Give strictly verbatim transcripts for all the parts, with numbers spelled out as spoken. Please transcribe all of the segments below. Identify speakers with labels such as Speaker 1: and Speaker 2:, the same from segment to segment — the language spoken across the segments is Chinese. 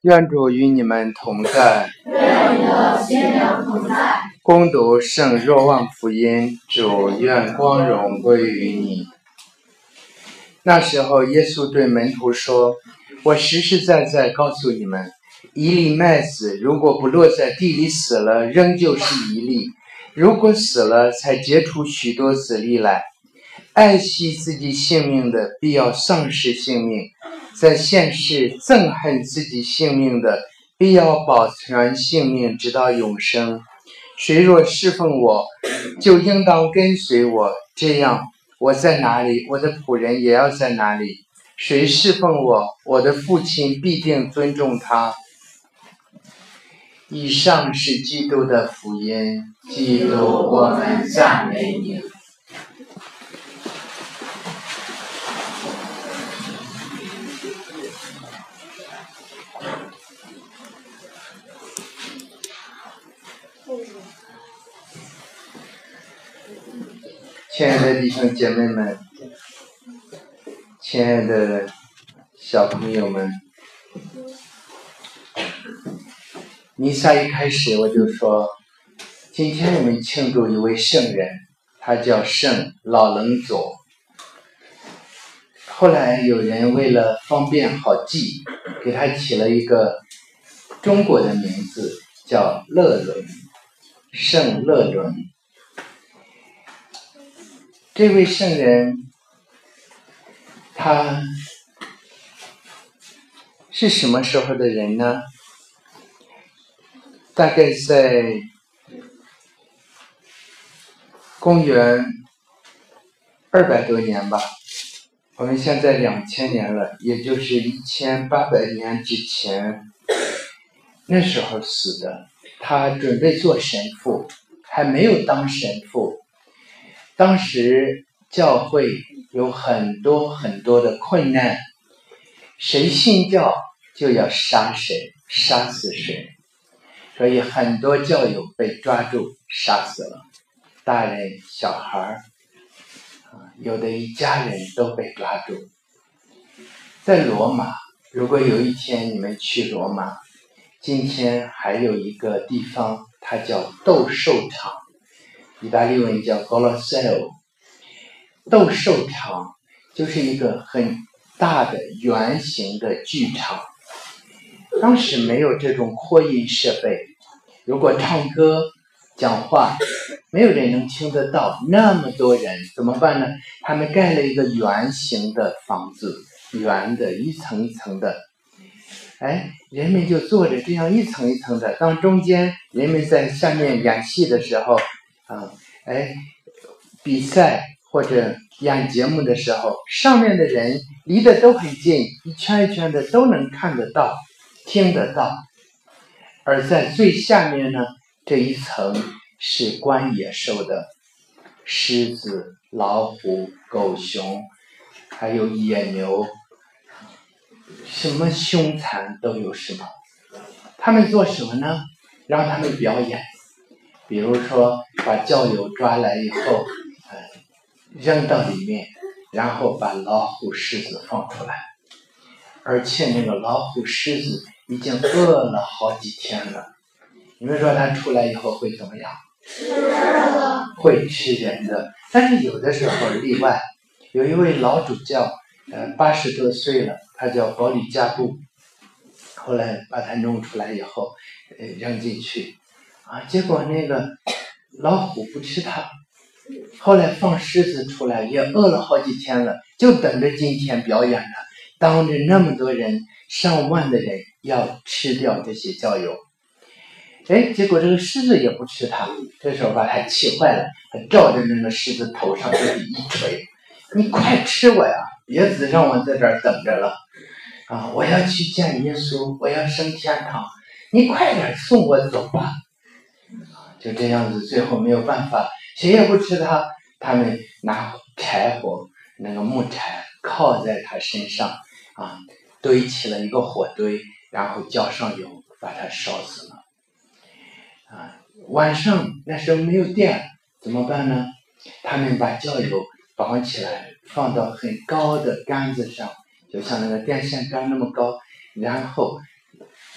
Speaker 1: 愿主与你们同在，
Speaker 2: 愿你的心灵同在。
Speaker 1: 恭读圣若望福音，主愿光荣归于你。那时候，耶稣对门徒说：“我实实在在告诉你们，一粒麦子如果不落在地里死了，仍旧是一粒；如果死了，才结出许多子粒来。爱惜自己性命的，必要丧失性命；在现世憎恨自己性命的，必要保全性命，直到永生。谁若侍奉我，就应当跟随我，这样我在哪里，我的仆人也要在哪里。谁侍奉我，我的父亲必定尊重他。”以上是基督的福音。基督，我们赞美你。亲爱的弟兄姐妹们，亲爱的小朋友们，弥撒一开始我就说，今天我们庆祝一位圣人，他叫圣老楞佐。后来有人为了方便好记，给他起了一个中国的名字，叫乐伦，圣乐伦。这位圣人，他是什么时候的人呢？大概在公元二百多年吧，我们现在两千年了，也就是一千八百年之前，那时候死的。他准备做神父，还没有当神父。当时教会有很多很多的困难，谁信教就要杀谁，杀死谁。所以很多教友被抓住杀死了，大人小孩，有的一家人都被抓住。在罗马，如果有一天你们去罗马，今天还有一个地方，它叫斗兽场，意大利文叫 Colosseo。 斗兽场就是一个很大的圆形的剧场。当时没有这种扩音设备，如果唱歌讲话没有人能听得到，那么多人怎么办呢？他们盖了一个圆形的房子，圆的一层一层的，哎，人们就坐着这样一层一层的。当中间人们在下面演戏的时候啊，哎，比赛或者演节目的时候，上面的人离得都很近，一圈一圈的都能看得到听得到。而在最下面呢，这一层是观野兽的，狮子、老虎、狗熊，还有野牛，什么凶残都有什么。他们做什么呢？让他们表演，比如说把教友抓来以后，呃、扔到里面，然后把老虎、狮子放出来，而且那个老虎、狮子已经饿了好几天了。你们说他出来以后会怎么样？
Speaker 2: 吃的。
Speaker 1: 会吃人的。但是有的时候例外，有一位老主教，呃，八十多岁了，他叫保里加布。后来把他弄出来以后，呃，扔进去，啊，结果那个老虎不吃他。后来放狮子出来，也饿了好几天了，就等着今天表演了，当着那么多人，上万的人要吃掉这些教友。哎，结果这个狮子也不吃他，这时候把他气坏了，他照着那个狮子头上就是一锤：“你快吃我呀，别只让我在这儿等着了啊！我要去见耶稣，我要升天堂，你快点送我走吧！”就这样子，最后没有办法，谁也不吃他，他们拿柴火，那个木柴靠在他身上啊，堆起了一个火堆，然后浇上油，把他烧死了。啊，晚上那时候没有电，怎么办呢？他们把教友绑起来，放到很高的杆子上，就像那个电线杆那么高，然后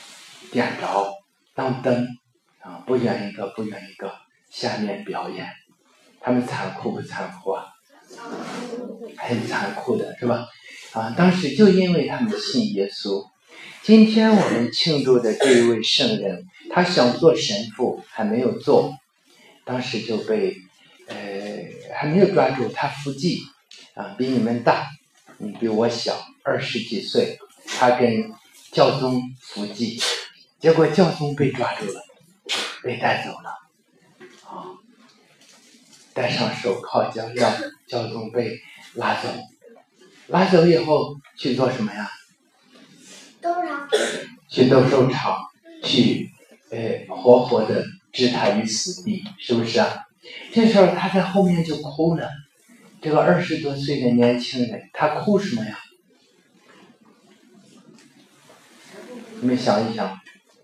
Speaker 1: 点着当灯啊，不远一个不远一个下面表演。他们残酷不残酷啊？很残酷的是吧？啊，当时就因为他们信耶稣。今天我们庆祝的这一位圣人，他想做神父还没有做，当时就被呃还没有抓住。他福记啊，比你们大，你比我小二十几岁，他跟教宗福记，结果教宗被抓住了，被带走了啊，戴上手铐脚镣，教宗被拉走，拉走以后去做什么呀？
Speaker 2: 斗场。
Speaker 1: 去斗兽场，去呃活活的置他于死地，是不是啊？这时候他在后面就哭了。这个二十多岁的年轻人，他哭什么呀？你们想一想。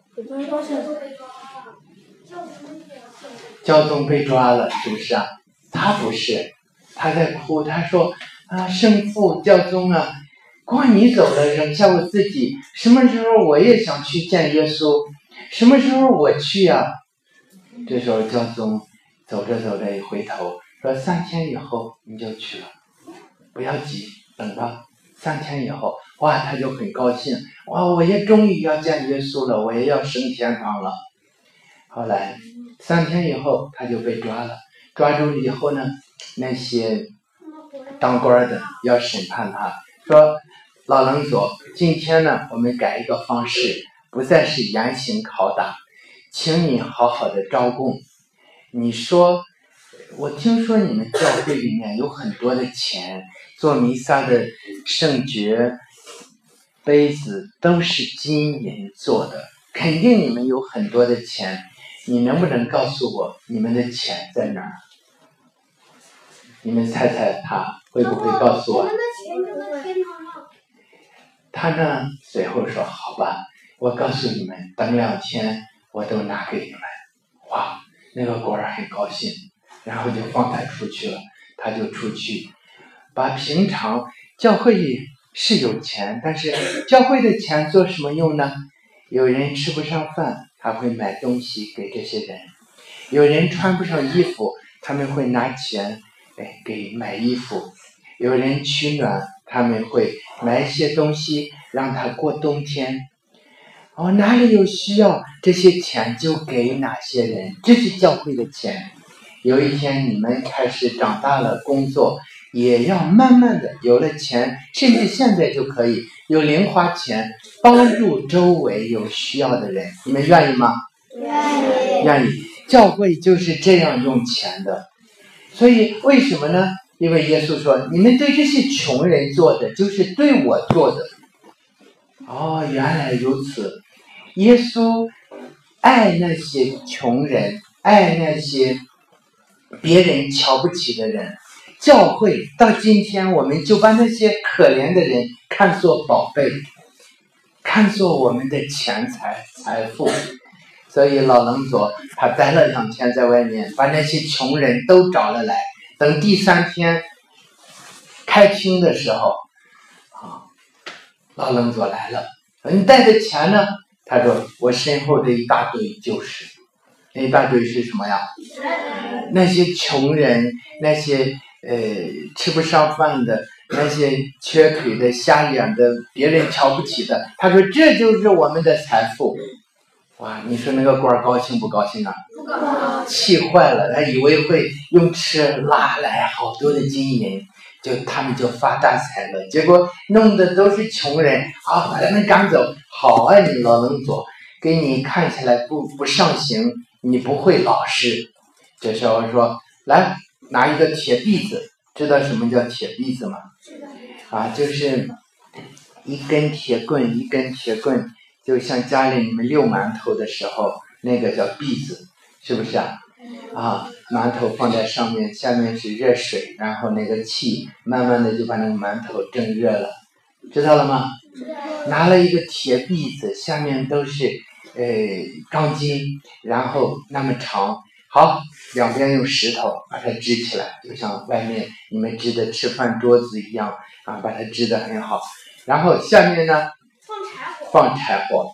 Speaker 1: 教宗被抓了，是不是啊？他不是，他在哭，他说啊，圣父教宗啊，光你走了，扔下我自己，什么时候我也想去见耶稣，什么时候我去呀、啊？这时候教宗走着走着一回头说，三天以后你就去了，不要急，等吧，三天以后。哇，他就很高兴，哇，我也终于要见耶稣了，我也要升天堂了。后来三天以后他就被抓了，抓住了以后呢，那些当官的要审判他，说老楞佐，今天呢我们改一个方式，不再是严刑拷打，请你好好的招供。你说我听说你们教会里面有很多的钱，做弥撒的圣爵杯子都是金银做的，肯定你们有很多的钱，你能不能告诉我你们的钱在哪儿？你们猜猜他会不会告诉我？
Speaker 2: 我们的钱就在天堂上。
Speaker 1: 他呢随后说，好吧，我告诉你们，等两天我都拿给你们。哇，那个官儿很高兴，然后就放他出去了。他就出去把平常教会里是有钱，但是教会的钱做什么用呢？有人吃不上饭，他会买东西给这些人；有人穿不上衣服，他们会拿钱哎给买衣服；有人取暖，他们会买一些东西让他过冬天。哦，哪里有需要，这些钱就给哪些人，这是教会的钱。有一天你们开始长大了，工作也要慢慢的有了钱，甚至现在就可以有零花钱帮助周围有需要的人。你们愿意吗？
Speaker 2: 愿意。
Speaker 1: 愿意。教会就是这样用钱的。所以为什么呢？因为耶稣说，你们对这些穷人做的就是对我做的。哦，原来如此。耶稣爱那些穷人，爱那些别人瞧不起的人。教会到今天，我们就把那些可怜的人看作宝贝，看作我们的钱财财富。所以老楞佐他待了两天在外面，把那些穷人都找了来。等第三天开庭的时候，啊，老楞佐来了，你带的钱呢？他说我身后的一大堆就是。那一大堆是什么呀？那些穷人，那些呃吃不上饭的，那些缺腿的、瞎眼的，别人瞧不起的。他说这就是我们的财富。哇，你说那个官高兴不高兴啊？
Speaker 2: 不高兴。
Speaker 1: 气坏了，他以为会用车拉来好多的金银，就他们就发大财了。结果弄的都是穷人，好，把他们赶走。好啊，你老楞佐，给你看起来不不上行，你不会老实。这时候说，来拿一个铁篦子，知道什么叫铁篦子吗？啊，就是一根铁棍，一根铁棍，就像家里你们溜馒头的时候，那个叫篦子，是不是啊？啊，馒头放在上面，下面是热水，然后那个气慢慢的就把那个馒头蒸热了，知道了吗？拿了一个铁篦子，下面都是呃钢筋，然后那么长，好，两边用石头把它支起来，就像外面你们支的吃饭桌子一样啊，把它支得很好。然后下面呢，
Speaker 2: 放柴火。
Speaker 1: 放柴火，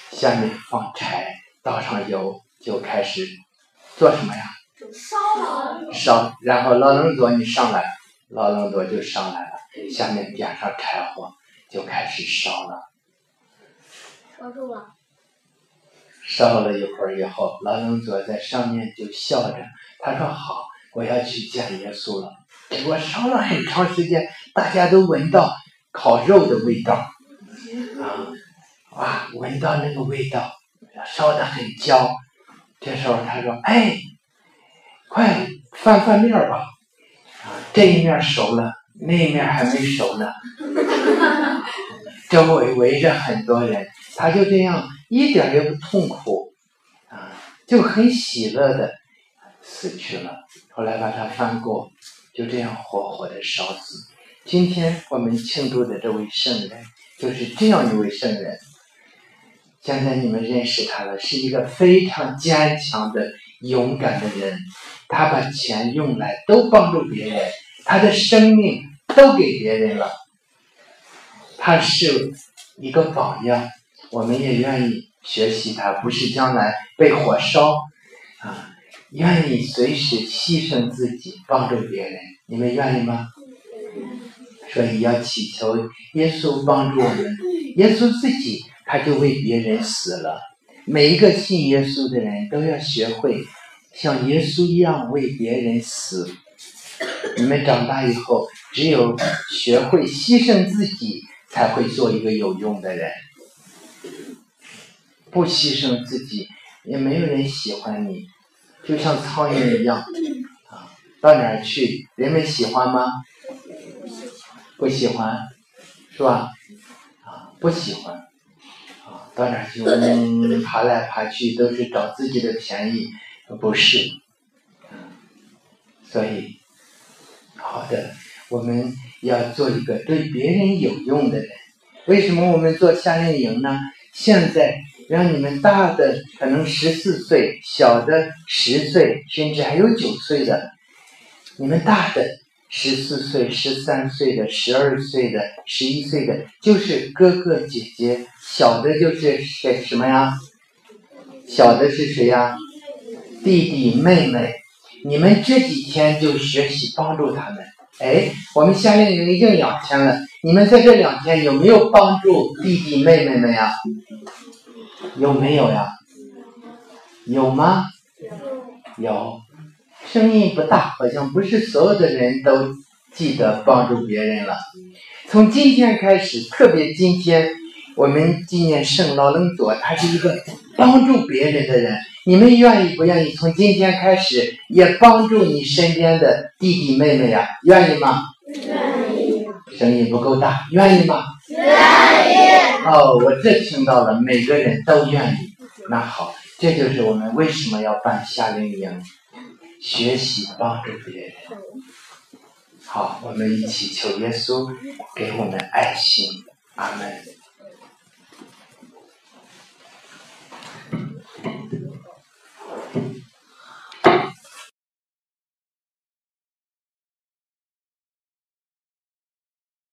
Speaker 1: 下面放柴，倒上油，就开始做什么呀？
Speaker 2: 烧。
Speaker 1: 烧，然后老楞佐你上来，老楞佐就上来了，下面点上柴火，就开始烧了。
Speaker 2: 烧住了。
Speaker 1: 烧了一会儿以后，老楞佐在上面就笑着，他说好，我要去见耶稣了。结果烧了很长时间，大家都闻到烤肉的味道，啊，哇，闻到那个味道，烧得很焦。这时候他说：“哎，快翻翻面吧，啊，这一面熟了，那一面还没熟呢。”周围围着很多人，他就这样一点也不痛苦，啊，就很喜乐的死去了。后来把他翻过，就这样活活的烧死。今天我们庆祝的这位圣人，就是这样一位圣人。现在你们认识他了，是一个非常坚强的、勇敢的人。他把钱用来都帮助别人，他的生命都给别人了。他是一个榜样，我们也愿意学习他，不是将来被火烧啊，愿意随时牺牲自己帮助别人。你们愿意吗？所以要祈求耶稣帮助我们。耶稣自己他就为别人死了，每一个信耶稣的人都要学会像耶稣一样为别人死。你们长大以后，只有学会牺牲自己，才会做一个有用的人。不牺牲自己，也没有人喜欢你，就像苍蝇一样啊，到哪儿去，人们喜欢吗？不喜欢，是吧？啊，不喜欢啊，到哪儿去，嗯，爬来爬去都是找自己的便宜，不是。嗯，所以，好的，我们要做一个对别人有用的人。为什么我们做夏令营呢？现在让你们大的可能十四岁，小的十岁，甚至还有九岁的，你们大的十四岁、十三岁的、十二岁的、十一岁的，就是哥哥姐姐；小的就是谁什么呀？小的是谁呀？弟弟妹妹。你们这几天就学习帮助他们。哎，我们夏令营已经两天了，你们在这两天有没有帮助弟弟妹妹们呀？有没有呀？有吗？有。声音不大，好像不是所有的人都记得帮助别人了。从今天开始，特别今天我们纪念圣老楞佐，他是一个帮助别人的人。你们愿意不愿意从今天开始也帮助你身边的弟弟妹妹呀？愿意吗？
Speaker 2: 愿意。
Speaker 1: 声音不够大，愿意吗？
Speaker 2: 愿意。
Speaker 1: 哦，我这听到了，每个人都愿意。那好，这就是我们为什么要办夏令营，学习帮助别人。好，我们一起求耶稣给我们爱心。阿门。